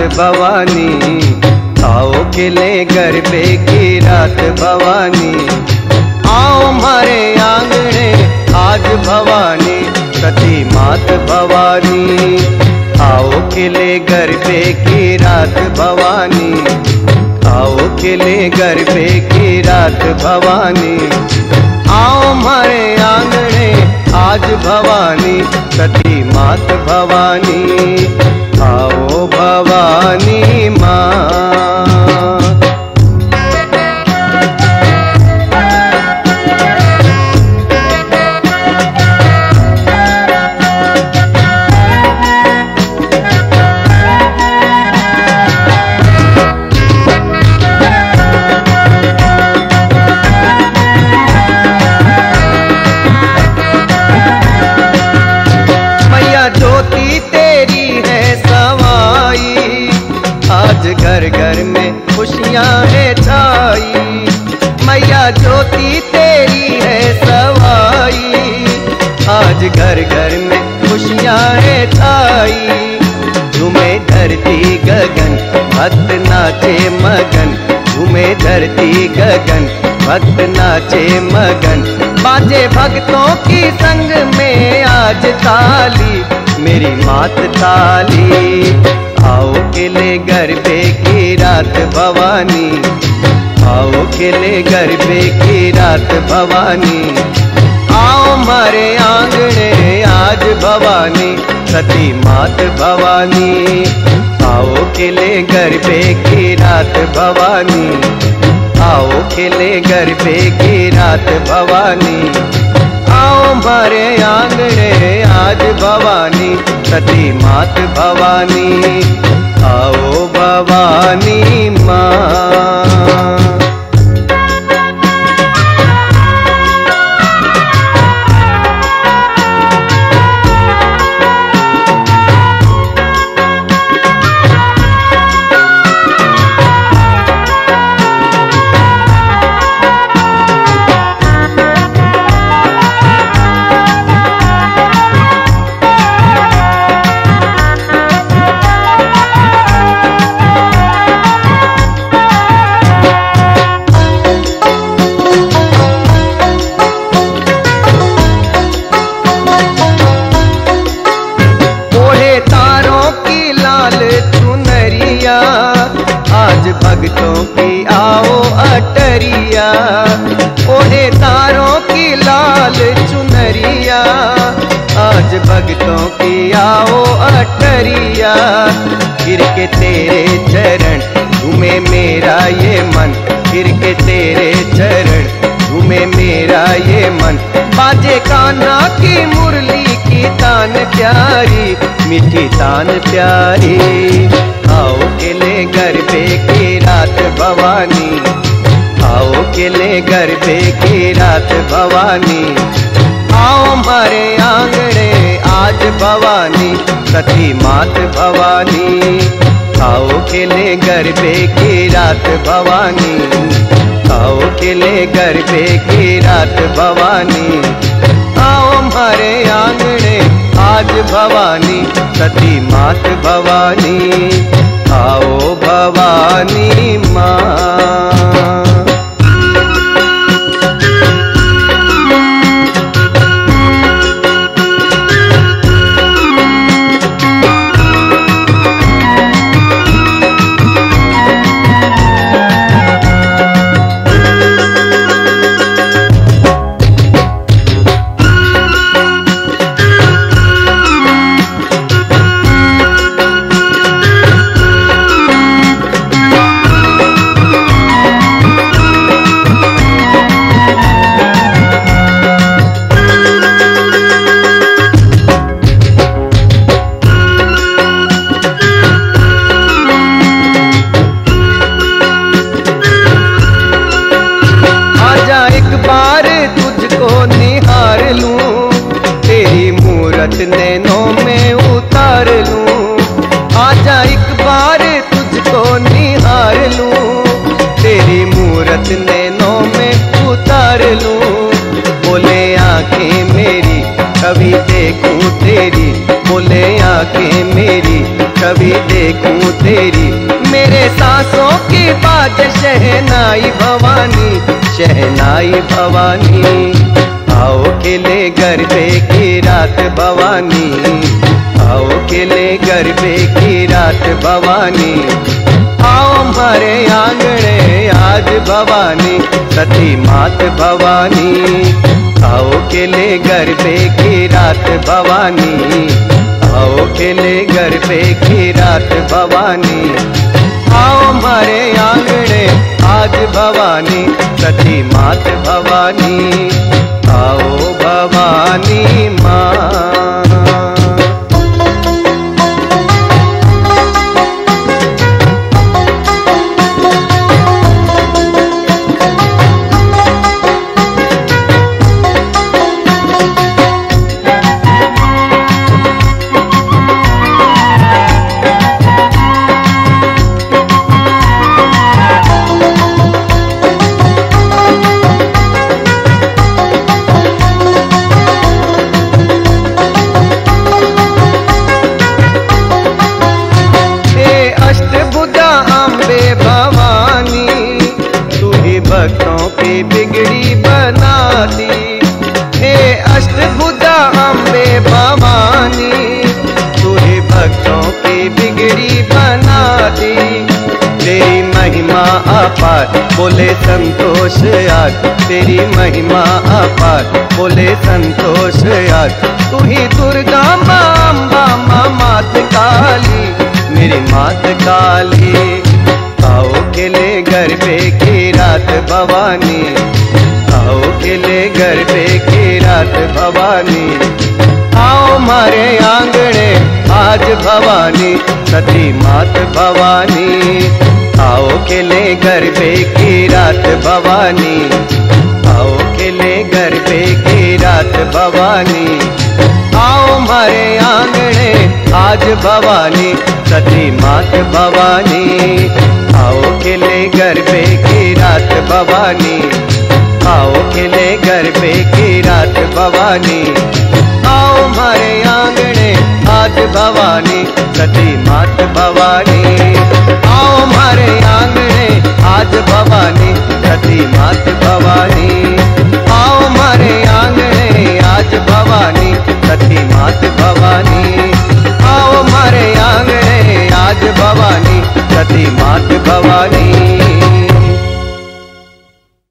भवानी, आओ खेले गरबे की रात भवानी। आओ हमारे आंगने आज भवानी, सती मात भवानी। आओ खेले गरबे की रात भवानी, आओ खेले गरबे की रात भवानी। आओ हमारे आंगने आज भवानी, सती मात भवानी। आओ भवानी माँ। ज्योति तेरी है सवाई, आज घर घर में खुशियाँ है छाई। मैया ज्योति तेरी है सवाई, आज घर घर में खुशियाँ है छाई। झूमे धरती गगन भक्त नाचे मगन, झूमे धरती गगन भक्त नाचे मगन। बाजे भक्तों की संग में आज ताली, मेरी मात ताली। आओ खेले गरबे की रात भवानी, आओ खेले गरबे की रात भवानी। आओ हमारे आंगने आज भवानी, सती मात भवानी। आओ खेले गरबे की रात भवानी, आओ खेले गरबे की रात भवानी। आओ हमारे आंगने आज भवानी, सती मात भवानी। आओ भवानी माँ। आज भक्तों की आओ अटरिया, ओढ़े तारों की लाल चुनरिया। आज भक्तों की आओ अटरिया, गिर के तेरे चरण झूमे मेरा ये मन, गिर के तेरे चरण झूमे मेरा ये मन। बाजे कान्हा की मुरली की तान प्यारी, मीठी तान प्यारी। आओ खेले गरबे की रात भवानी, आओ खेले गरबे की रात भवानी। आओ हमारे आंगने आज भवानी, सती मात भवानी। आओ खेले गरबे की रात भवानी, आओ खेले गरबे की रात भवानी। आओ हमारे आंगने आज भवानी, सती मात भवानी। आओ भवानी माँ। नैनों में उतार लूं, आजा एक बार तुझको निहार लूं, तेरी मूरत नैनों में उतार लूं। बोले आंखें मेरी कभी देखूं तेरी, बोले आंखें मेरी छवि देखूं तेरी, मेरे सांसों की बात शहनाई भवानी, शहनाई भवानी। आओ खेले गरबे की रात भवानी, आओ खेले गरबे की रात भवानी। आओ हमारे आंगने आज भवानी, सती मात भवानी। आओ खेले गरबे की रात भवानी, आओ खेले गरबे की रात भवानी। आओ हमारे आंगने आज भवानी, सती मात भवानी। आओ भवानी माँ। भक्तों की बिगड़ी बनाती, हे अष्टभुजा अम्बे भवानी, तू ही भक्तों की बिगड़ी बनाती। तेरी महिमा अपार बोले संतोष आज, तेरी महिमा अपार बोले संतोष आज। तू ही दुर्गा माँ, अम्बा माँ, मात काली, मेरी मात काली। आओ खेले गरबे की रात भवानी, आओ खेले गरबे की रात भवानी। आओ हमारे आंगने आज भवानी, सती मात भवानी। आओ खेले गरबे की रात भवानी, आओ खेले गरबे की रात भवानी। आओ हमारे आंगने आज भवानी, सती मात भवानी। आओ खेले गरबे की रात भवानी, आओ खेले गरबे की रात भवानी। आओ हमारे आंगने आज भवानी, सती मात भवानी। आओ हमारे आंगने आज भवानी, सती मात भवानी। आओ हमारे आंगने आज भवानी, सती मात भवानी।